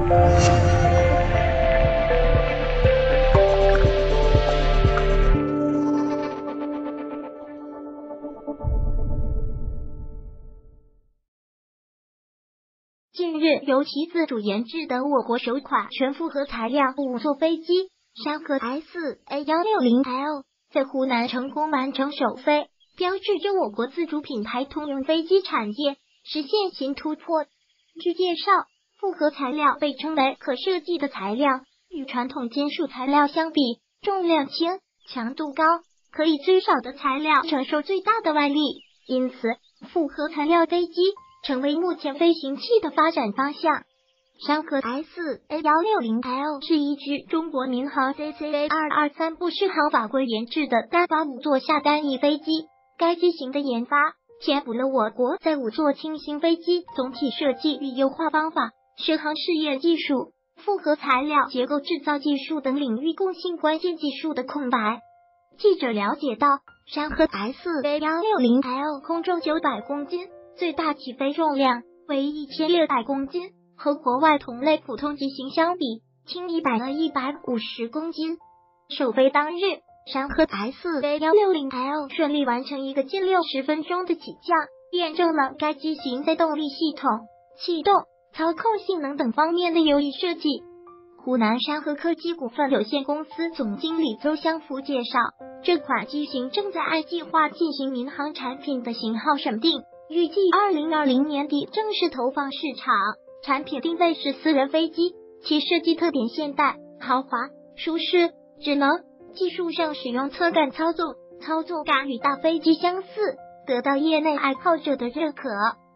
近日，由其自主研制的我国首款全复合材料5座飞机山河 S-A160L 在湖南成功完成首飞，标志着我国自主品牌通用飞机产业实现新突破。据介绍，复合材料被称为可设计的材料，与传统金属材料相比，重量轻、强度高，可以最少的材料承受最大的外力，因此复合材料飞机成为目前飞行器的发展方向。山河 S-A160L 是依据中国民航 CCA223 部适航法规研制的单发5座下单翼飞机，该机型的研发填补了我国在5座轻型飞机总体设计与优化方法、适航试验技术、复合材料结构制造技术等领域共性关键技术的空白。记者了解到，山河 S-A160L 空重900公斤，最大起飞重量为1600公斤，和国外同类普通机型相比，轻100到150公斤。首飞当日，山河 S-A160L 顺利完成一个近60分钟的起降，验证了该机型在动力系统、气动、操控性能等方面的优异设计。湖南山河科技股份有限公司总经理邹湘福介绍，这款机型正在按计划进行民航产品的型号审定，预计2020年底正式投放市场。产品定位是私人飞机，其设计特点现代、豪华、舒适、智能，技术上使用侧感操纵，操作感与大飞机相似，得到业内爱好者的认可。